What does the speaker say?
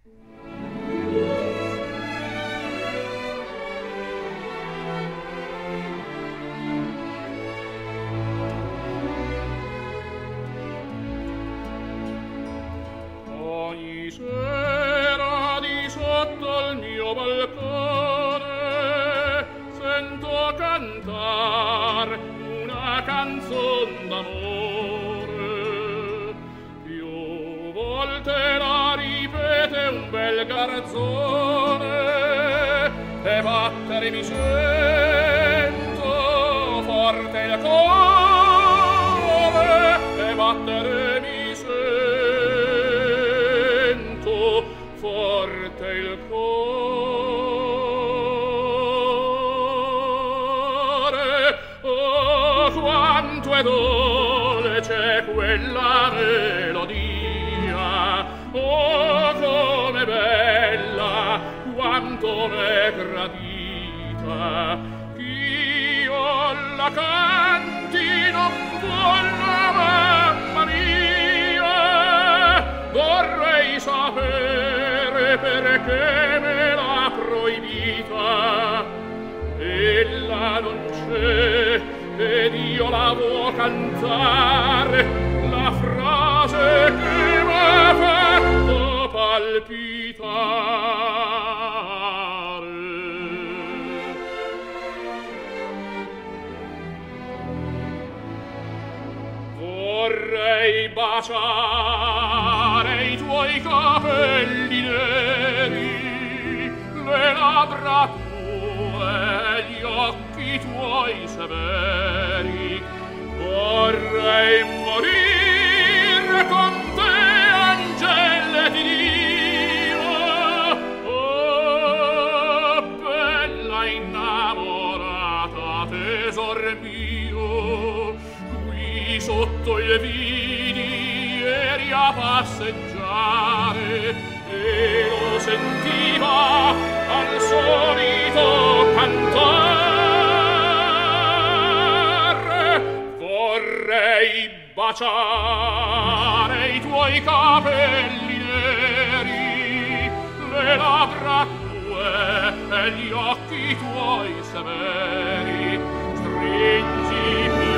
Ogni sera di sotto il mio balcone sento cantar una canzon d'amore. Più volte la ripete un bel garzone e battere mi sento forte il cuore, e battere mi sento forte il cuore. Oh, quanto è dolce quella melodia, oh, come bella, quanto m'è gradita. Ch'io la canti non voglio, mamma mia, vorrei sapere perché me l'ha proibita. Ella non c'è ed io la vo cantare, la frase che m'ha fatto palpitare. Vorrei baciare i tuoi capelli neri, le labbra tue, gli occhi tuoi severi. Vorrei morire con te, angelle di Dio. Oh, bella innamorata, tesor mio, qui sotto il vidi eri a passeggiare e lo sentiva al solito cantare. Vorrei baciare i tuoi capelli neri, le labbra tue e gli occhi tuoi severi. Stringimi